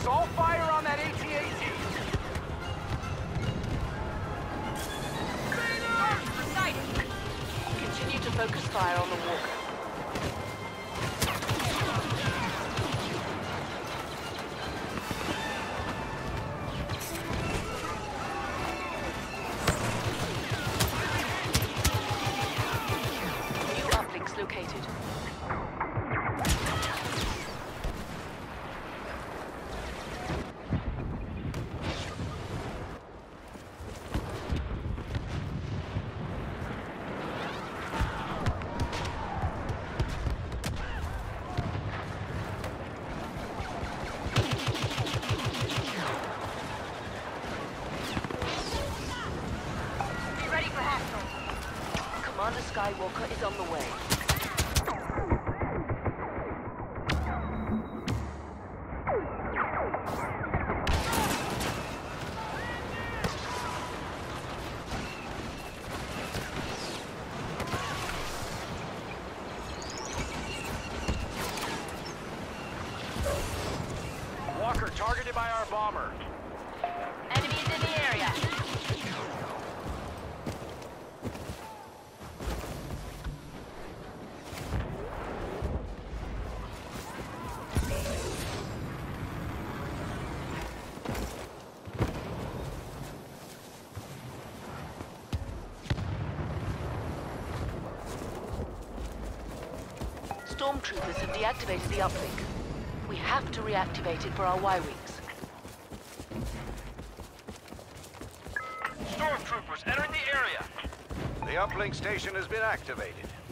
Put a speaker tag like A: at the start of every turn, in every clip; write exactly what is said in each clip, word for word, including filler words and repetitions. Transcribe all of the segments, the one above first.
A: all fire on that A T A T.
B: Continue to focus fire on the walker. New uplinks located. Commander Skywalker is on the way.
A: Walker targeted by our bomber.
B: Enemies in the area. Stormtroopers have deactivated the uplink. We have to reactivate it for our Y-Wings.
A: Stormtroopers entering the area.
C: The uplink station has been activated.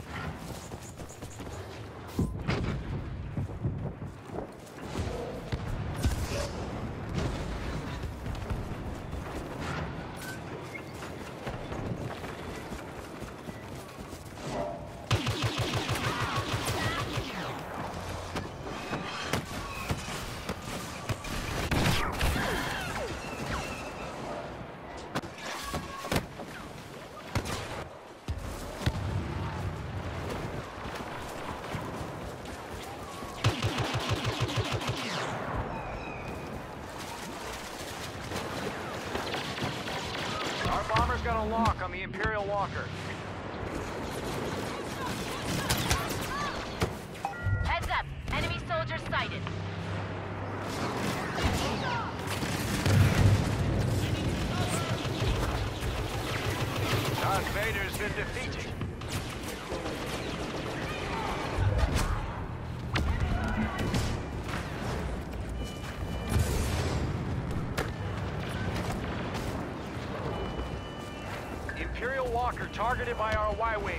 A: Bomber's got a lock on the Imperial Walker.
B: Heads up! Enemy soldiers sighted.
C: Darth Vader's been defeated.
A: Imperial Walker targeted by our Y-Wing.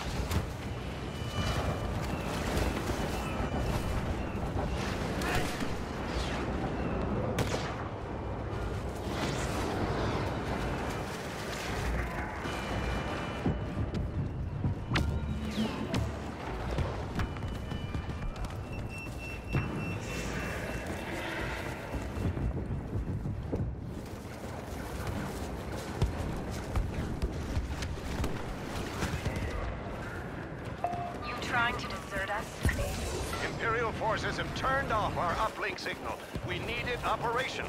B: Trying to desert us?
C: Imperial forces have turned off our uplink signal. We need it operational.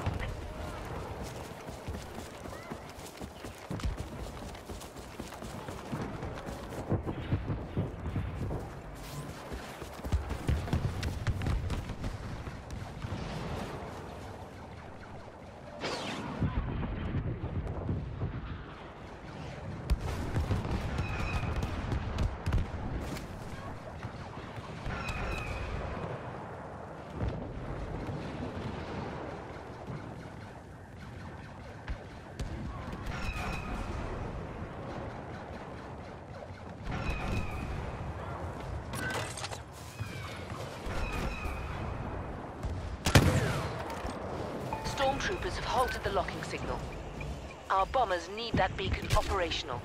B: Stormtroopers have halted the locking signal. Our bombers need that beacon operational.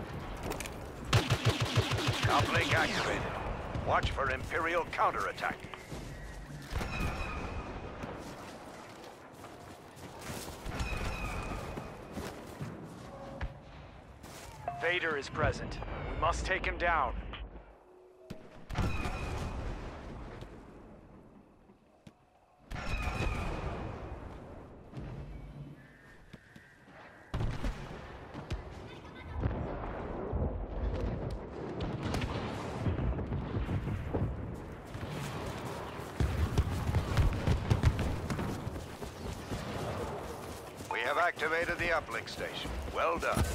C: Uplink activated. Watch for Imperial counterattack.
A: Vader is present. We must take him down.
C: activated the uplink station. Well done.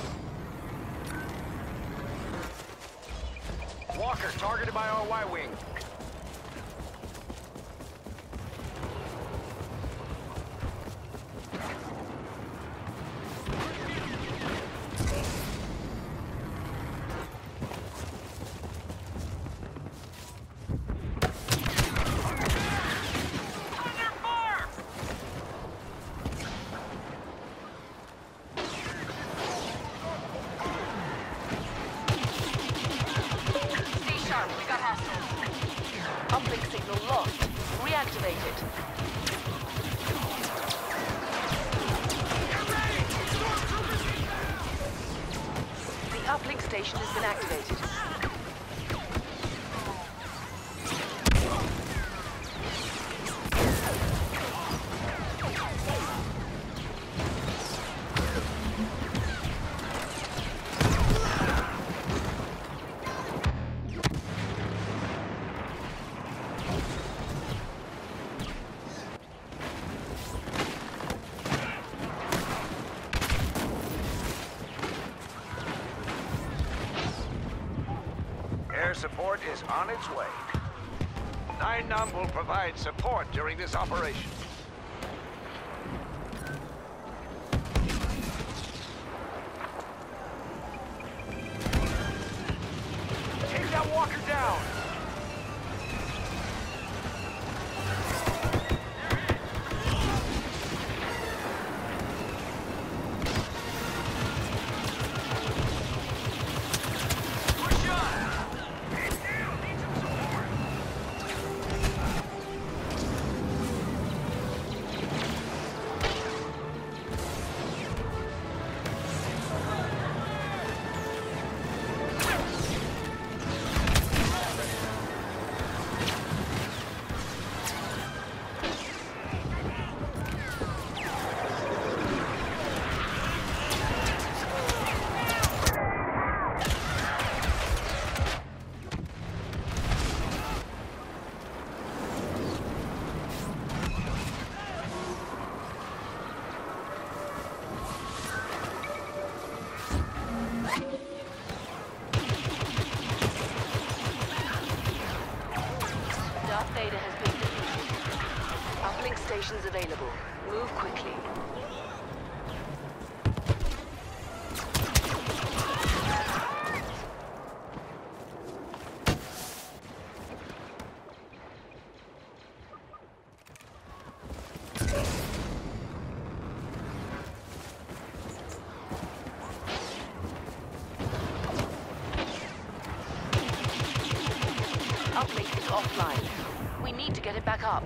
A: Walker targeted by our Y-wing.
B: Uplink signal lost. Reactivate it. The uplink station has been activated.
C: Air support is on its way. Nine Num will provide support during this operation.
A: Take that walker down! Darth Vader has been defeated. Uplink stations available. Move quickly. Uplink is offline. We need to get it back up.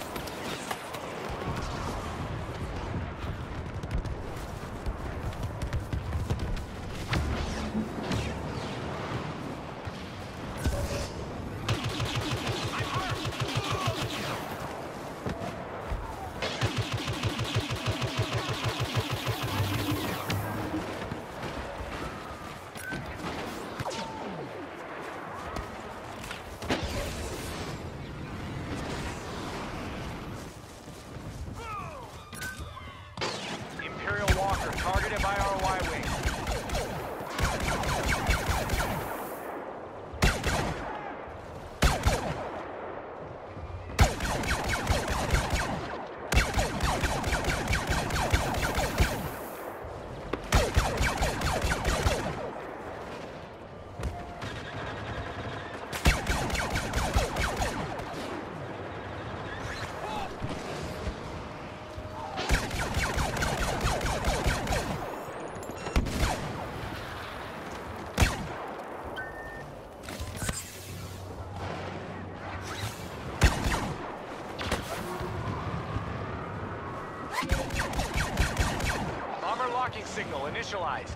A: Walker targeted by our Y-wing. Bomber locking signal initialized.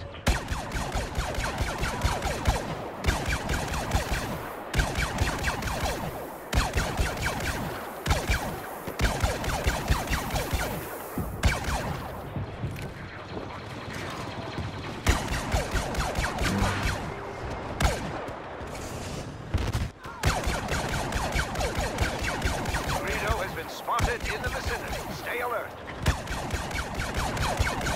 C: Greedo has been spotted in the vicinity. Stay alert.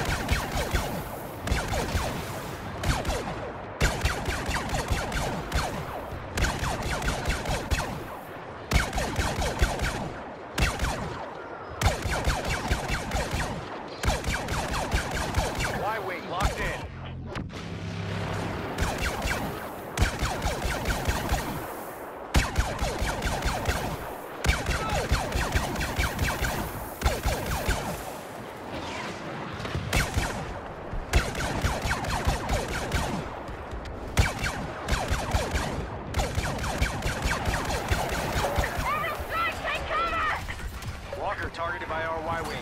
D: Walker targeted by our Y-Wing.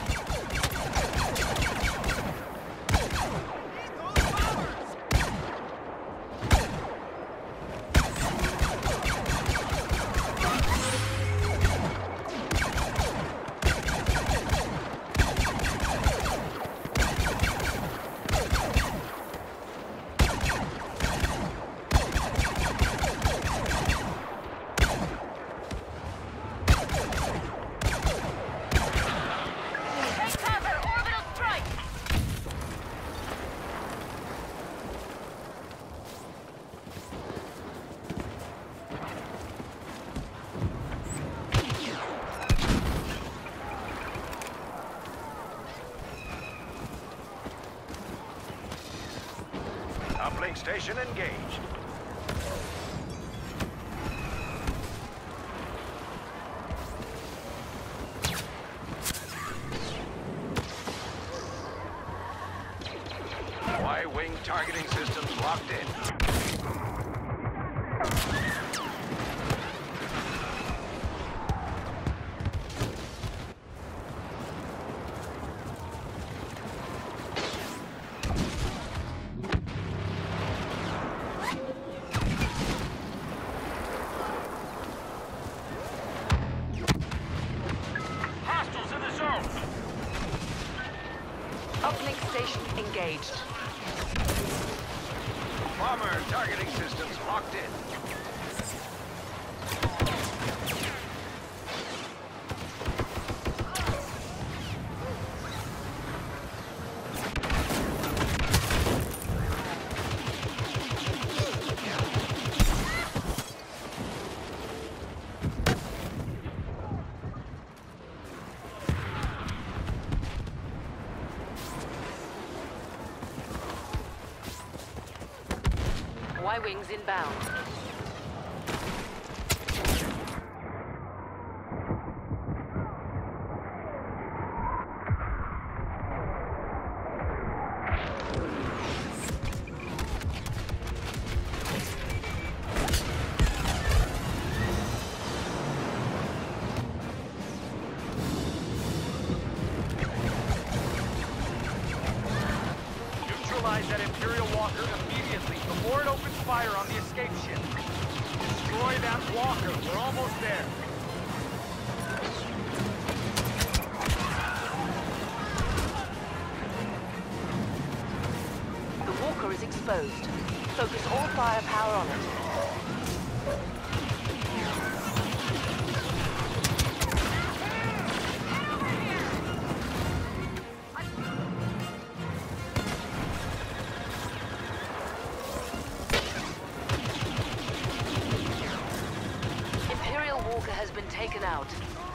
C: Uplink station engaged. Y-Wing targeting systems locked in.
B: Uplink station engaged.
C: Bomber targeting systems locked in.
B: Y-Wings inbound.
D: Neutralize that Imperial Walker immediately before it opens fire on the escape ship. Destroy that Walker. We're almost there.
B: The Walker is exposed. Focus all firepower on it. Imperial Walker has been taken out.